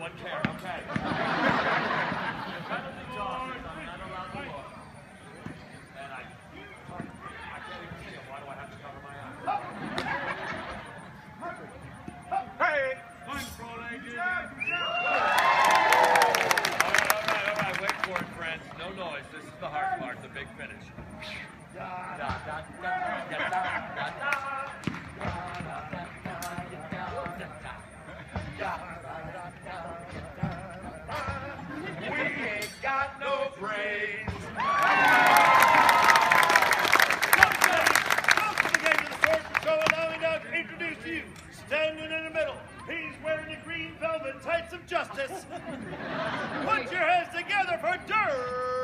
one Karen, okay. Penalty tosses, I'm not allowed to look. And I can't even see him. Why do I have to cover my eyes? Hey! All right, wait for it, friends. No noise. This is the hard part, the big finish. We ain't got no brains. Welcome to the game of the Sword Patrol. Allow me now to introduce you. Standing in the middle, he's wearing the green velvet tights of justice. Put your hands together for Dirk.